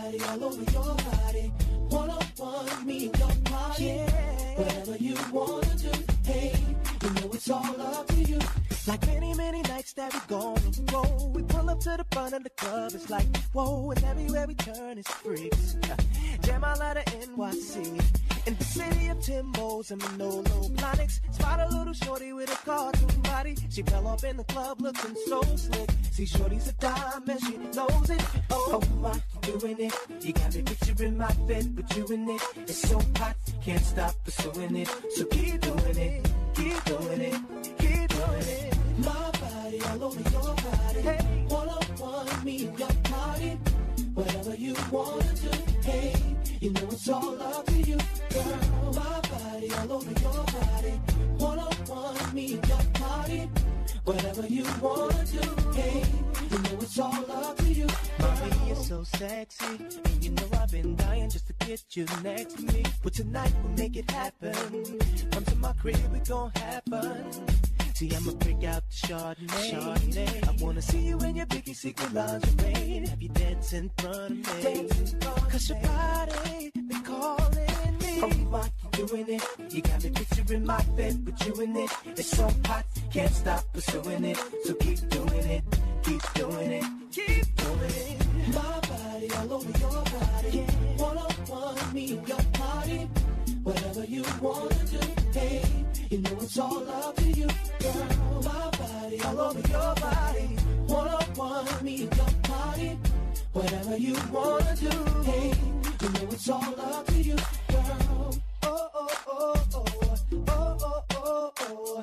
body, all over your body. One-on-one, me and your body. Yeah. Whatever you wanna do, hey, you know it's all up to you. Like many, many nights that we gonna roll. We pull up to the front of the club, it's like, whoa, and everywhere we turn is freaks. Jam all out of NYC. In the city of Timbos and Manolo Blahniks. Spot a little shorty with a cartoon body. She fell off in the club looking so slick. See, shorty's a dime and she knows it. Oh, my, doing it. You got me picturing my bed with you in it. It's so hot, can't stop pursuing it. So keep doing it, keep doing it, keep doing it. My body all over your body. Hey, one-on-one, me and your body. Whatever you wanna do, hey, you know it's all up to you, girl. My body all over your body. One-on-one, me and your body. Whatever you wanna do, hey, you know it's all up to you. Mommy, you're so sexy, and you know I've been dying just to get you next to me. But tonight we'll make it happen. Come to my crib, we gon' have fun. See, I'ma break out the Chardonnay. I wanna see you in your biggie secret lingerie. Have you dance in front of me? Cause your body been calling me. Oh, my, you doing it. You got me picturing my bed with you in it. It's so hot, can't stop pursuing it. So keep doing it, keep doing it, keep doing it. My body all over your body. Yeah. One-on-one, me and your body. Whatever you wanna do, hey, you know it's all up to you, girl. My body all over your body. One-on-one, me and your body. Whatever you wanna do, hey, you know it's all up to you, girl. Oh, oh, oh, oh, oh, oh, oh, oh.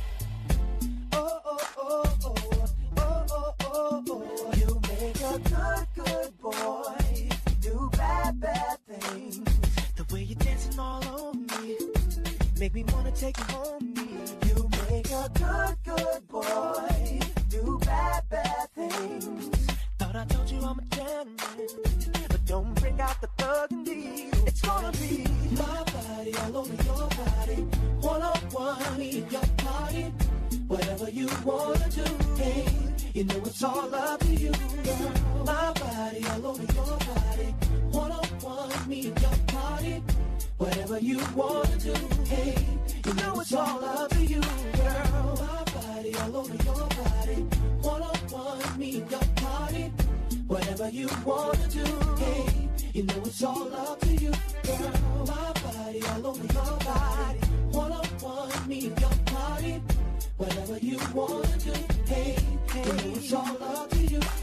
Oh, oh, oh, oh, oh, oh, oh, oh. You make a good, good boy do bad, bad things. The way you're dancing all over me make me wanna take you home, me. You make a good, good boy do bad, bad things. Thought I told you I'm a gentleman, but don't bring out the thug in me. It's gonna be my body all over your body. One-on-one, me and your body. Whatever you wanna do, hey, you know it's all up to you, girl. My body all over your body. One-on-one, me and your body. Whatever you wanna do, hey, you know it's all up to you, girl. My body all over your body. One-on-one, me and your body. Whatever you wanna do, hey, you know it's all up to you, girl. My body all over your body. One-on-one, me and your body. Whatever you wanna do, hey, you know it's all up to you.